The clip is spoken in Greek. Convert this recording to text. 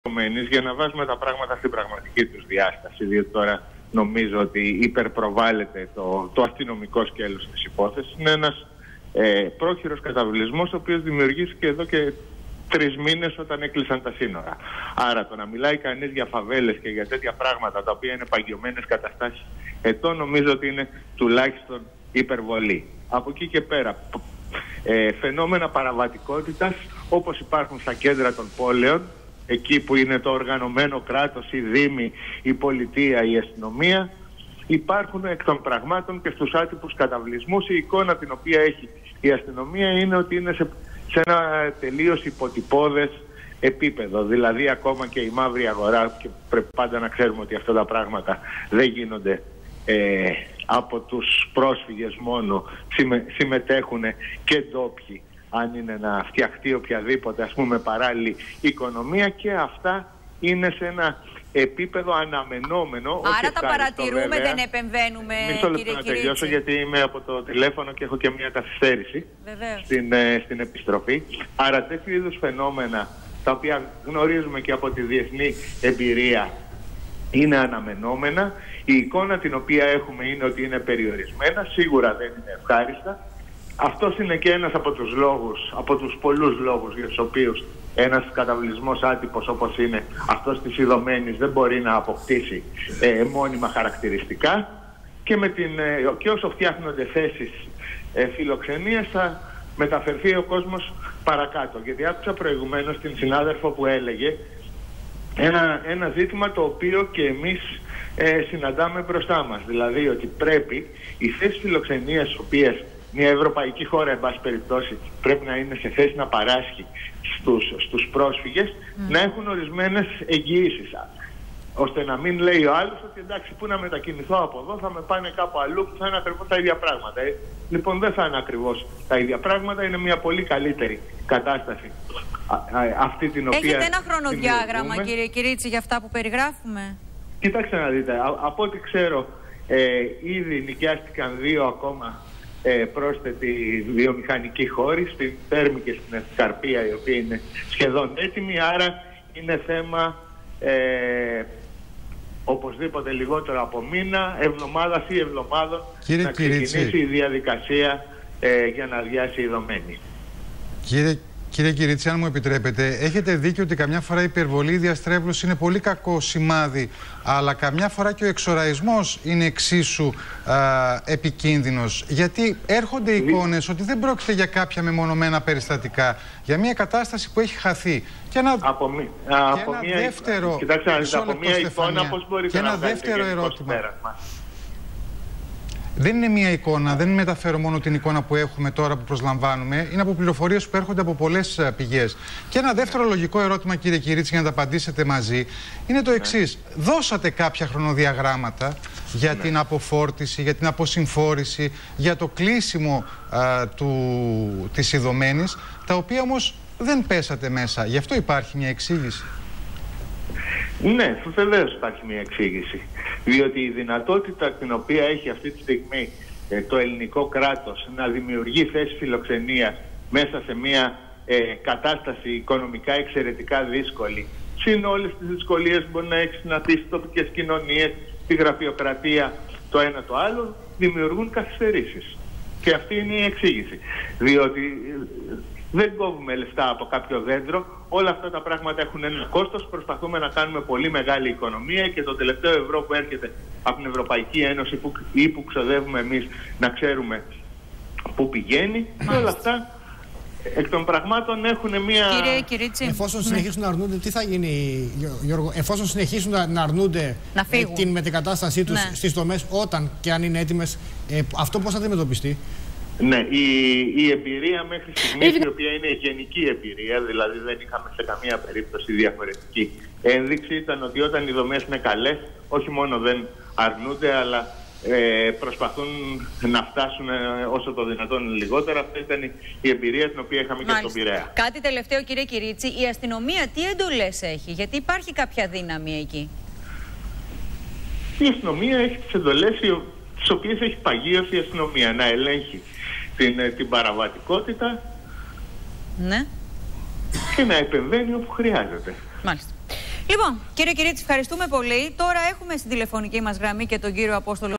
για να βάζουμε τα πράγματα στην πραγματική τους διάσταση, διότι τώρα νομίζω ότι υπερπροβάλλεται το αστυνομικό σκέλος της υπόθεσης. Είναι ένας πρόχειρος καταβλισμός, ο οποίος δημιουργήθηκε εδώ και 3 μήνες όταν έκλεισαν τα σύνορα. Άρα το να μιλάει κανείς για φαβέλες και για τέτοια πράγματα τα οποία είναι παγιωμένες καταστάσεις ετών, νομίζω ότι είναι τουλάχιστον υπερβολή. Από εκεί και πέρα, φαινόμενα παραβατικότητας όπως υπάρχουν στα κέντρα των πόλεων, εκεί που είναι το οργανωμένο κράτος, η Δήμη, η πολιτεία, η αστυνομία, υπάρχουν εκ των πραγμάτων και στους άτυπους καταβλισμούς. Η εικόνα την οποία έχει η αστυνομία είναι ότι είναι σε ένα τελείως υποτυπώδες επίπεδο. Δηλαδή ακόμα και η μαύρη αγορά, και πρέπει πάντα να ξέρουμε ότι αυτά τα πράγματα δεν γίνονται από τους πρόσφυγες μόνο, συμμετέχουν και ντόπιοι, αν είναι να φτιαχτεί οποιαδήποτε ας πούμε παράλληλη οικονομία, και αυτά είναι σε ένα επίπεδο αναμενόμενο. Άρα τα παρατηρούμε, βέβαια, δεν επεμβαίνουμε. Μισό λεπτό να τελειώσω, γιατί είμαι από το τηλέφωνο και έχω και μια καθυστέρηση στην επιστροφή. Άρα τέτοιου είδους φαινόμενα, τα οποία γνωρίζουμε και από τη διεθνή εμπειρία, είναι αναμενόμενα. Η εικόνα την οποία έχουμε είναι ότι είναι περιορισμένα, σίγουρα δεν είναι ευχάριστα. Αυτός είναι και ένας από τους λόγους, από τους πολλούς λόγους για τους οποίους ένας καταβλισμός άτυπος όπως είναι αυτός της Ιδωμένης δεν μπορεί να αποκτήσει μόνιμα χαρακτηριστικά, και όσο φτιάχνονται θέσεις φιλοξενίας θα μεταφερθεί ο κόσμος παρακάτω. Γιατί άκουσα προηγουμένως την συνάδελφο που έλεγε ένα ζήτημα το οποίο και εμείς συναντάμε μπροστά μας. Δηλαδή ότι πρέπει οι θέσεις φιλοξενίας, οι οποίες μια ευρωπαϊκή χώρα, εν πάση περιπτώσει, πρέπει να είναι σε θέση να παράσχει στους πρόσφυγες, να έχουν ορισμένες εγγυήσεις, ώστε να μην λέει ο άλλος ότι εντάξει, πού να μετακινηθώ από εδώ, θα με πάνε κάπου αλλού που θα είναι ακριβώς τα ίδια πράγματα. Λοιπόν, δεν θα είναι ακριβώς τα ίδια πράγματα, είναι μια πολύ καλύτερη κατάσταση αυτή την οποία... Έχετε ένα χρονοδιάγραμμα, κύριε Κυρίτσι, για αυτά που περιγράφουμε? Κοιτάξτε να δείτε, από ό,τι ξέρω, ήδη νοικιάστηκαν 2 ακόμα πρόσθετοι βιομηχανικοί χώροι, στην Θέρμη και στην Ευκαρπία, η οποία είναι σχεδόν έτοιμη. Άρα είναι θέμα οπωσδήποτε λιγότερο από μήνα, εβδομάδας ή εβδομάδων, να ξεκινήσει η διαδικασία για να αδειάσει η Ιδωμένη. Κύριε Κυρίτσι, αν μου επιτρέπετε, έχετε δίκιο ότι καμιά φορά η υπερβολή διαστρέβλωση είναι πολύ κακό σημάδι, αλλά καμιά φορά και ο εξοραϊσμός είναι εξίσου επικίνδυνος. Γιατί έρχονται εικόνες ότι δεν πρόκειται για κάποια μεμονωμένα περιστατικά, για μια κατάσταση που έχει χαθεί. Και ένα δεύτερο ερώτημα. Δεν είναι μία εικόνα, δεν μεταφέρω μόνο την εικόνα που έχουμε τώρα που προσλαμβάνουμε, είναι από πληροφορίες που έρχονται από πολλές πηγές. Και ένα δεύτερο λογικό ερώτημα, κύριε Κυρίτσι, για να τα απαντήσετε μαζί, είναι το εξής. Δώσατε κάποια χρονοδιαγράμματα για την αποφόρτιση, για την αποσυμφόρηση, για το κλείσιμο της Ιδωμένης, τα οποία όμως δεν πέσατε μέσα. Γι' αυτό υπάρχει μια εξήγηση. Ναι, βεβαίως υπάρχει μια εξήγηση. Διότι η δυνατότητα την οποία έχει αυτή τη στιγμή το ελληνικό κράτος να δημιουργεί θέσεις φιλοξενίας μέσα σε μια κατάσταση οικονομικά εξαιρετικά δύσκολη, συν όλες τις δυσκολίες που μπορεί να έχει συναντήσει τοπικές κοινωνίες, τη γραφειοκρατία, το ένα το άλλο, δημιουργούν καθυστερήσεις. Και αυτή είναι η εξήγηση. Διότι δεν κόβουμε λεφτά από κάποιο δέντρο. Όλα αυτά τα πράγματα έχουν ένα κόστος. Προσπαθούμε να κάνουμε πολύ μεγάλη οικονομία και το τελευταίο ευρώ που έρχεται από την Ευρωπαϊκή Ένωση ή που ξοδεύουμε εμείς να ξέρουμε πού πηγαίνει. Και όλα αυτά εκ των πραγμάτων έχουν μια... Κύριε Κυρίτσι, εφόσον συνεχίσουν να αρνούνται, τι θα γίνει, Γιώργο? Εφόσον συνεχίσουν να αρνούνται την μετεκατάστασή τους στις δομές, όταν και αν είναι έτοιμες, αυτό πώς θα αντιμετωπιστεί? Ναι, η εμπειρία μέχρι στιγμής, η οποία είναι η γενική εμπειρία, δηλαδή δεν είχαμε σε καμία περίπτωση διαφορετική ένδειξη, ήταν ότι όταν οι δομές είναι καλές, όχι μόνο δεν αρνούνται, αλλά προσπαθούν να φτάσουν όσο το δυνατόν λιγότερα. Αυτή ήταν η εμπειρία την οποία είχαμε και στον Πειραιά. Κάτι τελευταίο, κύριε Κυρίτσι, η αστυνομία τι εντολές έχει? Γιατί υπάρχει κάποια δύναμη εκεί? Η αστυνομία έχει τις εντολές τις οποίες έχει παγίωση η αστυνομία, να ελέγχει την παραβατικότητα, ναι, και να επεμβαίνει όπου χρειάζεται. Μάλιστα. Λοιπόν, κύριε Κυρίτση, ευχαριστούμε πολύ. Τώρα έχουμε στην τηλεφωνική μας γραμμή και τον κύριο Απόστολο